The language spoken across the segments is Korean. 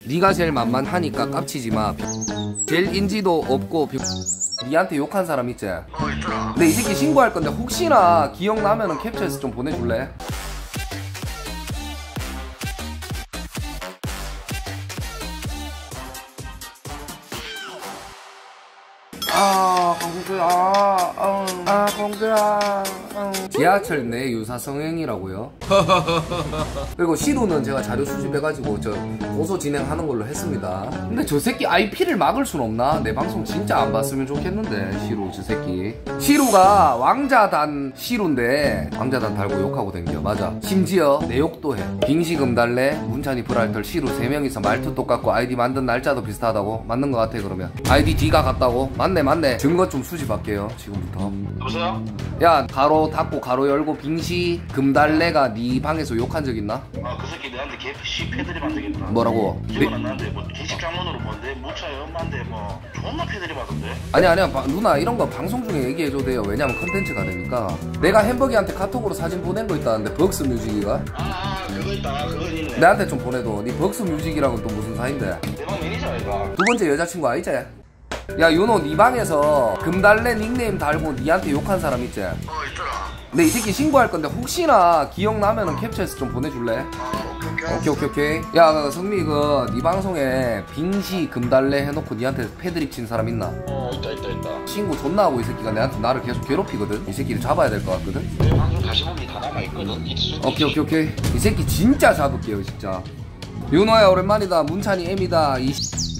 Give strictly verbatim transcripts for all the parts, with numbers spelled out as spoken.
네가 제일 만만하니까 깝치지 마. 제일 인지도 없고 니한테 욕한 사람 있지? 어, 있더라. 근데 이 새끼 신고할 건데 혹시나 기억나면은 캡처해서 좀 보내줄래? 아 공주야 어, 아 공주야 어. 지하철 내 유사 성행이라고요? 그리고 시로는 제가 자료 수집해가지고 저 고소 진행하는 걸로 했습니다. 근데 저 새끼 아이피를 막을 순 없나? 내 방송 진짜 안 봤으면 좋겠는데. 시로 저 새끼 시로가 왕자단 시로인데 왕자단 달고 욕하고 댕겨. 맞아. 심지어 내 욕도 해. 빙시금달래 문찬이 브랄털 시로 세 명이서 말투 똑같고 아이디 만든 날짜도 비슷하다고. 맞는 거 같아. 그러면 아이디 D가 같다고? 맞네 맞네. 증거 좀 수집할게요 지금부터. 여보세요? 야 가로 닫고 가로 열고 빙시 금달래가 네 방에서 욕한 적 있나? 아, 그 새끼 내한테 개씨 패드립 한 적 있더라. 뭐라고? 기억은 안 나는데 뭐 개식 장문으로 보는데 무차에 엄마인데 뭐 존나 패드립 하던데. 아니 아니야 바, 누나 이런 거 방송 중에 얘기해줘도 돼요. 왜냐면 컨텐츠가 되니까. 내가 햄버기한테 카톡으로 사진 보낸 거 있다는데 벅스 뮤직이가? 아, 아 그거 있다. 그거 있네. 내한테 좀 보내도. 니 벅스 뮤직이랑은 또 무슨 사이인데? 내 방 매니저야 이거. 두 번째 여자친구 아니지? 야 윤호 니 방에서 금달래 닉네임 달고 니한테 욕한 사람 있지? 어, 있더라. 근데 이 새끼 신고할 건데 혹시나 기억나면은 캡처해서 좀 보내줄래? 아, 오케이 오케이 오케이 오케이. 야 그 성미 그 니 방송에 빙시 금달래 해놓고 니한테 패드립 친 사람 있나? 어, 있다 있다 있다. 신고 존나 하고 이 새끼가 내한테 나를 계속 괴롭히거든. 이 새끼를 잡아야 될 것 같거든. 내 방송 다시 보기 다 남아있거든. 오케이 오케이 오케이. 이 새끼 진짜 잡을게요 진짜. 윤호야 오랜만이다. 문찬이 M이다. 이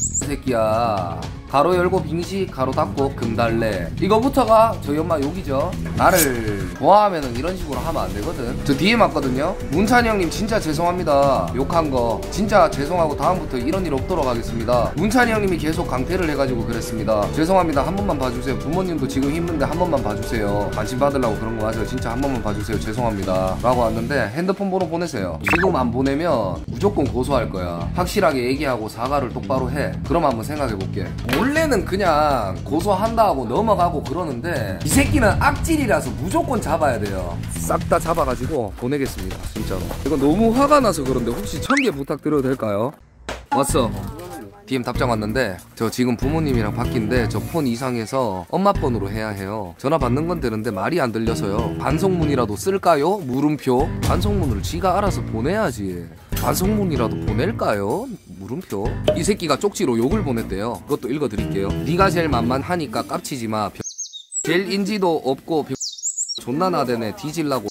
새끼야. 가로 열고 빙시 가로 닫고 금달래 이거부터가 저희 엄마 욕이죠. 나를 좋아하면은 이런 식으로 하면 안 되거든. 저 디엠 왔거든요. 문찬이 형님 진짜 죄송합니다. 욕한 거 진짜 죄송하고 다음부터 이런 일 없도록 하겠습니다. 문찬이 형님이 계속 강퇴를 해가지고 그랬습니다. 죄송합니다. 한 번만 봐주세요. 부모님도 지금 힘든데 한 번만 봐주세요. 관심 받으려고 그런 거 하세요. 진짜 한 번만 봐주세요. 죄송합니다 라고 왔는데 핸드폰 번호 보내세요. 지금 안 보내면 무조건 고소할 거야. 확실하게 얘기하고 사과를 똑바로 해. 그럼 한번 생각해 볼게. 원래는 그냥 고소한다 하고 넘어가고 그러는데 이 새끼는 악질이라서 무조건 잡아야 돼요. 싹 다 잡아가지고 보내겠습니다 진짜로. 이거 너무 화가 나서 그런데 혹시 천 개 부탁드려도 될까요? 왔어. 디엠 답장 왔는데 저 지금 부모님이랑 바뀐데 저 폰 이상해서 엄마 폰으로 해야 해요. 전화 받는 건 되는데 말이 안 들려서요. 반송문이라도 쓸까요? 물음표. 반송문을 지가 알아서 보내야지. 반송문이라도 보낼까요? 물음표. 이 새끼가 쪽지로 욕을 보냈대요. 그것도 읽어드릴게요. 네가 제일 만만하니까 깝치지 마. 제일 인지도 없고 존나 나대네. 뒤질라고.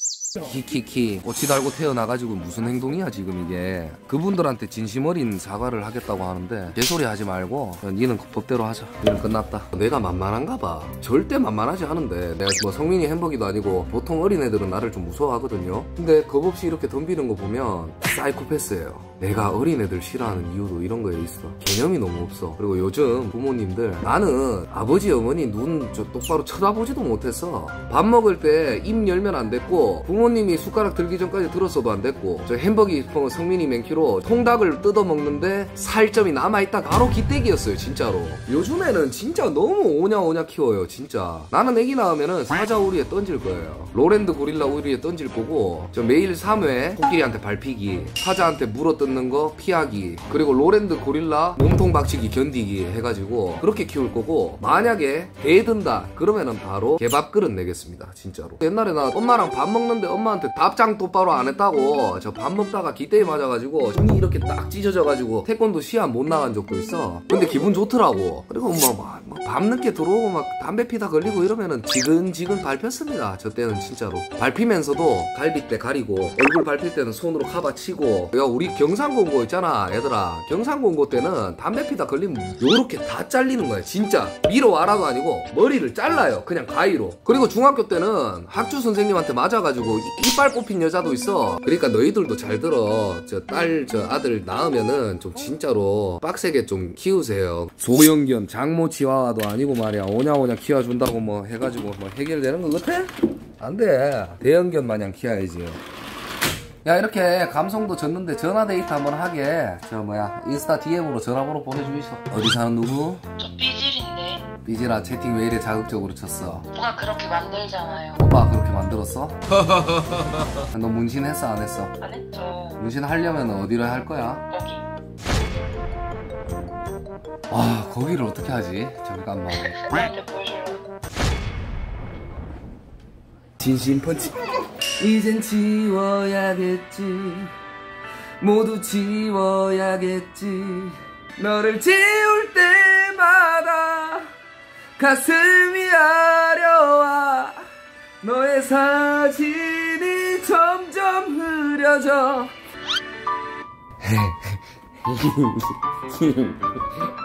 키키키. 꼬치 달고 태어나가지고 무슨 행동이야 지금 이게. 그분들한테 진심 어린 사과를 하겠다고 하는데 개소리 하지 말고 니는 법대로 하자. 니는 끝났다. 내가 만만한가 봐. 절대 만만하지 않은데 내가 뭐 성민이 햄버기도 아니고 보통 어린애들은 나를 좀 무서워하거든요. 근데 겁없이 이렇게 덤비는 거 보면 사이코패스예요. 내가 어린애들 싫어하는 이유도 이런 거에 있어. 개념이 너무 없어. 그리고 요즘 부모님들 나는 아버지 어머니 눈 저 똑바로 쳐다보지도 못했어. 밥 먹을 때 입 열면 안 됐고 부모님이 숟가락 들기 전까지 들었어도 안 됐고 저 햄버기 성민이 맨키로 통닭을 뜯어 먹는데 살점이 남아있다 바로 기떼기였어요 진짜로. 요즘에는 진짜 너무 오냐오냐 키워요 진짜. 나는 애기 낳으면은 사자 우리에 던질 거예요. 로랜드 고릴라 우리에 던질 거고 저 매일 삼 회 코끼리한테 밟히기, 사자한테 물어 뜯는 거 피하기, 그리고 로랜드 고릴라 몸통 박치기 견디기 해가지고 그렇게 키울 거고, 만약에 애 든다 그러면은 바로 개밥 그릇 내겠습니다 진짜로. 옛날에 나 엄마랑 밥 먹는데 엄마한테 답장 똑바로 안 했다고 저 밥 먹다가 기대에 맞아가지고 눈이 이렇게 딱 찢어져가지고 태권도 시합 못 나간 적도 있어. 근데 기분 좋더라고. 그리고 엄마 막 밤 늦게 들어오고 막 담배 피다 걸리고 이러면은 지근지근 밟혔습니다. 저 때는 진짜로. 밟히면서도 갈비뼈 가리고 얼굴 밟힐 때는 손으로 카바 치고. 야 우리 경상공고 있잖아 얘들아. 경상공고 때는 담배 피다 걸리면 요렇게 다 잘리는 거야 진짜. 밀어와라도 아니고 머리를 잘라요 그냥 가위로. 그리고 중학교 때는 학주 선생님한테 맞아가지고 이빨 꼽힌 여자도 있어. 그러니까 너희들도 잘 들어. 저 딸 저 아들 낳으면은 좀 진짜로 빡세게 좀 키우세요. 소형견 장모 치와와도 아니고 말이야 오냐오냐 키워준다고 뭐 해가지고 뭐 해결되는 거 같아? 안돼. 대형견 마냥 키워야지. 야 이렇게 감성도 졌는데 전화데이트 한번 하게 저 뭐야 인스타 디엠으로 전화번호 보내주이소. 어디 사는 누구? 저 삐질인데. 삐지라 채팅 왜 이래 자극적으로 쳤어? 누가 그렇게 만들잖아요. 오빠가 그렇게 만들었어? 너 문신했어 안 했어? 안 했죠. 문신 하려면 어디로 할 거야? 거기. 아 거기를 어떻게 하지? 잠깐만. 나한테 보여줄래? 진심 펀치. 이젠 지워야겠지. 모두 지워야겠지. 너를 지울 때마다 가슴이 아려와. 너의 사진이 점점 흐려져.